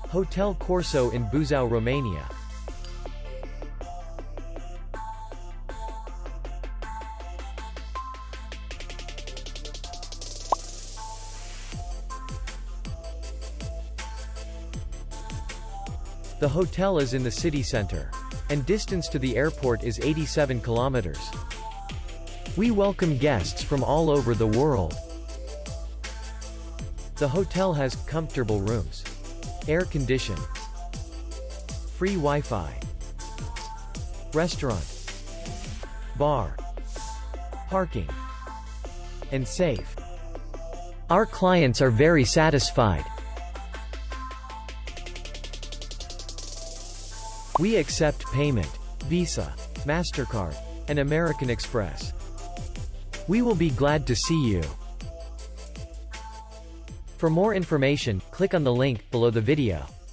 Hotel Corso in Buzau, Romania. The hotel is in the city center, and distance to the airport is 87 kilometers. We welcome guests from all over the world. The hotel has comfortable rooms, air condition, free Wi-Fi, restaurant, bar, parking, and safe. Our clients are very satisfied. We accept payment, Visa, MasterCard, and American Express. We will be glad to see you. For more information, click on the link below the video.